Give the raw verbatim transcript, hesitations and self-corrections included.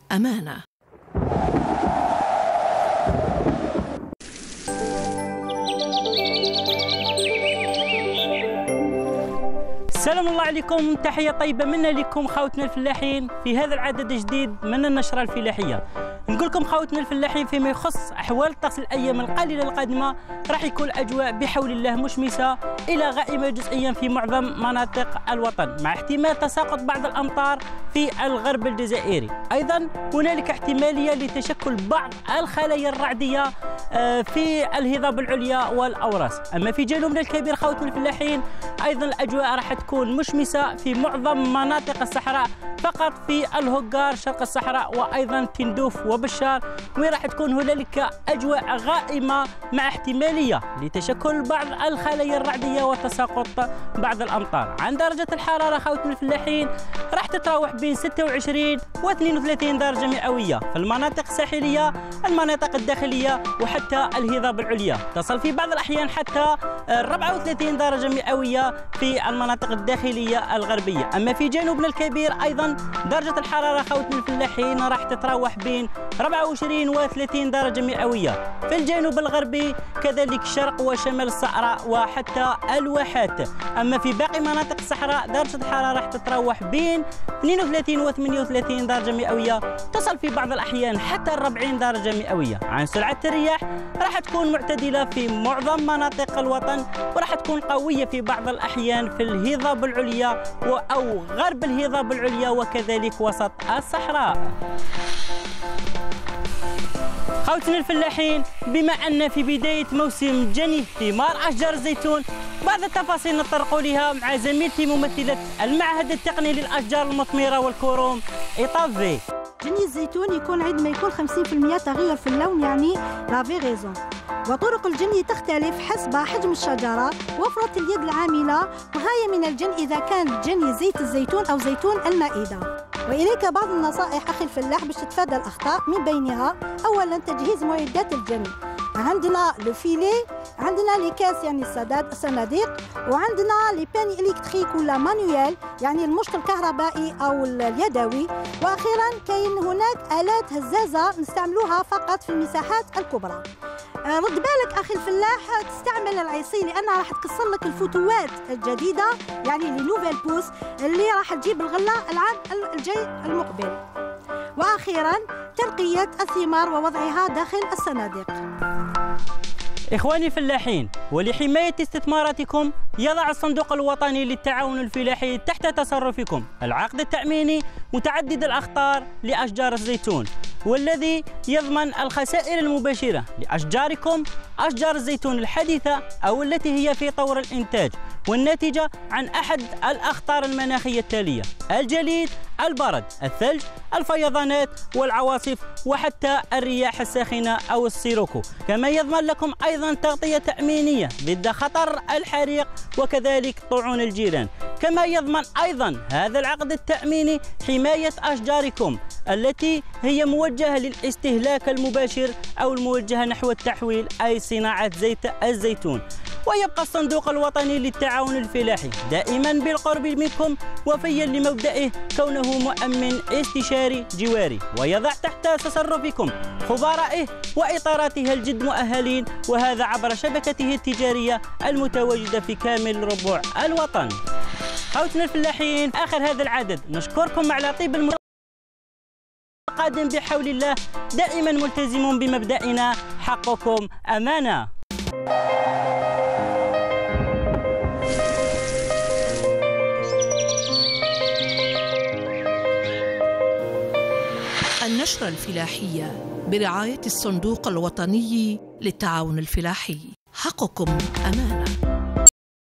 أمانة. السلام الله عليكم، تحية طيبة منا لكم خوتنا الفلاحين في هذا العدد الجديد من النشرة الفلاحية. نقول لكم خوتنا الفلاحين فيما يخص أحوال الطقس الأيام القليلة القادمة راح يكون الأجواء بحول الله مشمسة إلى غائمة جزئيا في معظم مناطق الوطن، مع احتمال تساقط بعض الأمطار في الغرب الجزائري. أيضا هنالك احتمالية لتشكل بعض الخلايا الرعدية في الهضاب العليا والأوراس. أما في جنوبنا الكبير خوتنا الفلاحين أيضا الأجواء راح تكون مشمسة في معظم مناطق الصحراء، فقط في الهجار شرق الصحراء وأيضا تندوف وبشار وين راح تكون هنالك أجواء غائمة مع احتمالية لتشكل بعض الخلايا الرعدية وتساقط بعض الأمطار. عن درجة الحرارة خوتنا الفلاحين راح تتراوح بين ستة وعشرين و اثنين وثلاثين درجة مئوية في المناطق الساحلية، المناطق الداخلية وحتى الهضاب العليا، تصل في بعض الأحيان حتى أربعة وثلاثين درجة مئوية في المناطق الداخلية الغربية. أما في جنوبنا الكبير أيضا درجة الحرارة خوتنا الفلاحين راح تتراوح بين أربعة وعشرين و ثلاثين درجة مئوية في الجنوب الغربي، كذلك شرق وشمال الصحراء وحتى الواحات. أما في باقي مناطق الصحراء درجة الحرارة راح تتراوح بين اثنين وثلاثين و ثمانية وثلاثين درجة مئوية، تصل في بعض الأحيان حتى أربعين درجة مئوية. عن سرعة الرياح راح تكون معتدلة في معظم مناطق الوطن، وراح تكون قوية في بعض الأحيان في الهضاب العليا أو غرب الهضاب العليا وكذلك وسط الصحراء. خوتنا الفلاحين، بما أن في بداية موسم جني ثمار أشجار الزيتون، بعض التفاصيل نطرق لها مع زميلتي ممثلة المعهد التقني للأشجار المثمرة والكروم إيطافي. جني الزيتون يكون عندما يكون خمسين بالمئة تغير في اللون، يعني لا فيغيزون، وطرق الجني تختلف حسب حجم الشجرة وفرة اليد العاملة، وهي من الجني إذا كان جني زيت الزيتون أو زيتون المائدة. وإليك بعض النصائح أخي الفلاح باش تتفادى الأخطاء، من بينها أولا تجهيز معدات الجني. عندنا لو فيلي، عندنا لي كاس يعني السداد الصناديق، وعندنا لي بان الكتريك ولا مانويال يعني المشط الكهربائي او اليدوي، واخيرا كاين هناك الات هزازه نستعملوها فقط في المساحات الكبرى. رد بالك اخي الفلاح تستعمل العصي لانها راح تكسر لك الفتوات الجديده، يعني لي نوفيل بوس اللي راح تجيب الغله العام الجاي المقبل. واخيرا تنقيه الثمار ووضعها داخل الصناديق. إخواني الفلاحين، ولحماية استثماراتكم يضع الصندوق الوطني للتعاون الفلاحي تحت تصرفكم العقد التأميني متعدد الأخطار لأشجار الزيتون، والذي يضمن الخسائر المباشرة لأشجاركم، أشجار الزيتون الحديثة أو التي هي في طور الإنتاج والناتجة عن أحد الأخطار المناخية التالية: الجليد، البرد، الثلج، الفيضانات والعواصف وحتى الرياح الساخنة أو السيروكو. كما يضمن لكم أيضا تغطية تأمينية ضد خطر الحريق وكذلك طاعون الجيران. كما يضمن أيضا هذا العقد التأميني حماية أشجاركم التي هي موجهة للاستهلاك المباشر أو الموجهة نحو التحويل أي صناعة زيت الزيتون. ويبقى الصندوق الوطني للتعاون الفلاحي دائما بالقرب منكم وفيا لمبدئه كونه مؤمن استشاري جواري، ويضع تحت تصرفكم خبرائه وإطاراته الجد مؤهلين، وهذا عبر شبكته التجارية المتواجدة في كامل ربوع الوطن. خوتنا الفلاحين، آخر هذا العدد نشكركم على طيب الم... القادم بحول الله، دائما ملتزمون بمبدأنا حقكم أمانة. النشرة الفلاحية برعاية الصندوق الوطني للتعاون الفلاحي، حقكم أمانة.